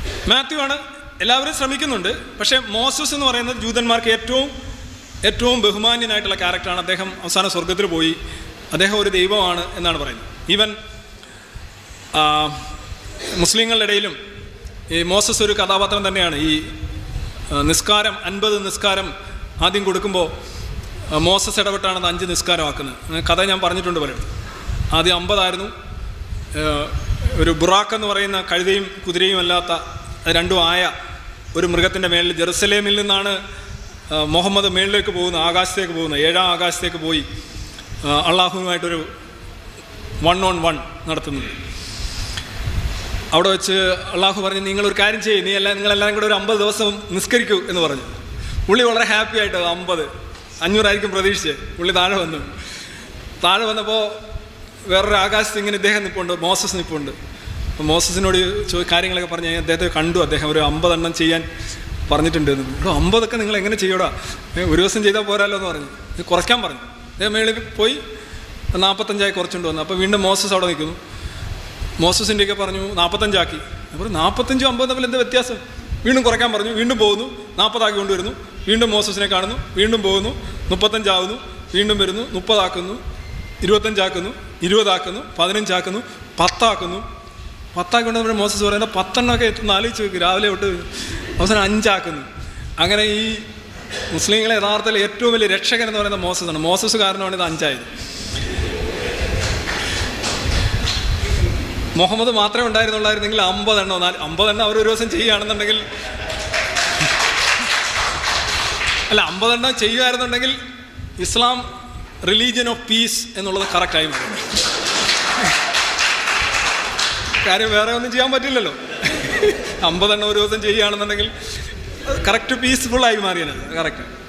മാത്യു ആണ്. എല്ലാവരും ശ്രമിക്കുന്നുണ്ട്. പക്ഷേ മോസസ് എന്ന് പറയുന്നത് ജൂതന്മാർക്ക് ഏറ്റവും ബഹുമാന്യനായിട്ടുള്ള ക്യാരക്ടറാണ്. അദ്ദേഹം അവസാനം സ്വർഗത്തിൽ പോയി. അദ്ദേഹം ഒരു ദൈവമാണ് എന്നാണ് പറയുന്നത്. ഈവൻ മുസ്ലിങ്ങളുടെ ഇടയിലും ഈ മോസസ് ഒരു കഥാപാത്രം തന്നെയാണ്. ഈ നിസ്കാരം 50 നിസ്കാരം ആദ്യം കൊടുക്കുമ്പോൾ മോസസ് ഇടപെട്ടാണ് 5 നിസ്കാരമാക്കുന്നത്. കഥ ഞാൻ പറഞ്ഞിട്ടുണ്ട് പലരും. ആദ്യം 50 ആയിരുന്നു. ഒരു ബുറാക്ക് എന്ന് പറയുന്ന കഴുതയും കുതിരയും അല്ലാത്ത രണ്ടും ആയ ഒരു മൃഗത്തിൻ്റെ മേളിൽ ജെറുസലേമിൽ നിന്നാണ് മുഹമ്മദ് മേളിലേക്ക് പോകുന്നത്, ആകാശത്തേക്ക് പോകുന്നത്. 7ാം ആകാശത്തേക്ക് പോയി അള്ളാഹുവുമായിട്ടൊരു 1-on-1 നടത്തുന്നത്. അവിടെ വെച്ച് അള്ളാഹു പറഞ്ഞു, നിങ്ങളൊരു കാര്യം ചെയ്യും, നിങ്ങളെല്ലാം കൂടെ ഒരു 50 ദിവസം നിസ്കരിക്കൂ എന്ന് പറഞ്ഞു. പുള്ളി വളരെ ഹാപ്പി ആയിട്ട് 50 500 പ്രതീക്ഷിച്ച് പുള്ളി താഴെ വന്നപ്പോൾ വേറൊരു ആകാശത്ത് ഇങ്ങനെ ഇദ്ദേഹം നിൽപ്പുണ്ട്, മോസസ് നിൽപ്പുണ്ട്. അപ്പോൾ മോസസിനോട് കാര്യങ്ങളൊക്കെ പറഞ്ഞ് അദ്ദേഹത്തെ കണ്ടു. അദ്ദേഹം ഒരു 50 എണ്ണം ചെയ്യാൻ പറഞ്ഞിട്ടുണ്ട് എന്ന്. 50 നിങ്ങൾ എങ്ങനെ ചെയ്യൂടാ, ഒരു ദിവസം ചെയ്താൽ പോരാല്ലോ എന്ന് പറഞ്ഞു. ഇത് കുറയ്ക്കാൻ പറഞ്ഞു. അദ്ദേഹം മേളിൽ പോയി 45 കുറച്ചുകൊണ്ട് വന്നു. അപ്പോൾ വീണ്ടും മോസസ് അവിടെ നിൽക്കുന്നു. മോസസിൻ്റെയൊക്കെ പറഞ്ഞു 45 ആക്കി. അപ്പോൾ 45 50 തമ്മിൽ എന്താ വ്യത്യാസം? വീണ്ടും കുറയ്ക്കാൻ പറഞ്ഞു. വീണ്ടും പോകുന്നു, 40 ആക്കി കൊണ്ടുവരുന്നു. വീണ്ടും മോസസിനെ കാണുന്നു, വീണ്ടും പോകുന്നു, 35 ആകുന്നു. വീണ്ടും വരുന്നു, 30 ആക്കുന്നു, 25 ആക്കുന്നു, 20 ആക്കുന്നു, 15 ആക്കുന്നു, 10 ആക്കുന്നു. 10 ആക്കിക്കൊണ്ട് മോസസ് പറയുന്നത് 10 എണ്ണമൊക്കെ എത്തുന്ന ആലോചിച്ച് വെക്കും. രാവിലെ തൊട്ട് അവസാനം 5 ആക്കുന്നു. അങ്ങനെ ഈ മുസ്ലിങ്ങളെ യഥാർത്ഥത്തിൽ ഏറ്റവും വലിയ രക്ഷകൻ എന്ന് പറയുന്നത് മോസസാണ്. മോസസ് കാരണമാണ് ഇത് 5 ആയത്. മുഹമ്മദ് മാത്രമേ ഉണ്ടായിരുന്നുള്ളായിരുന്നെങ്കിൽ 50 എണ്ണോ 50 എണ്ണം അവരൊരു ദിവസം ചെയ്യുകയാണെന്നുണ്ടെങ്കിൽ, അല്ല 50 എണ്ണം ചെയ്യുകയായിരുന്നുണ്ടെങ്കിൽ ഇസ്ലാം റിലീജിയൻ ഓഫ് പീസ് എന്നുള്ളത് കറക്റ്റായി മാറും. കാര്യം വേറെ ഒന്നും ചെയ്യാൻ പറ്റില്ലല്ലോ. 50 എണ്ണം ഒരു ദിവസം ചെയ്യുകയാണെന്നുണ്ടെങ്കിൽ കറക്റ്റ് പീസ്ഫുള്ളായി മാറിയാണ്. കറക്റ്റ്.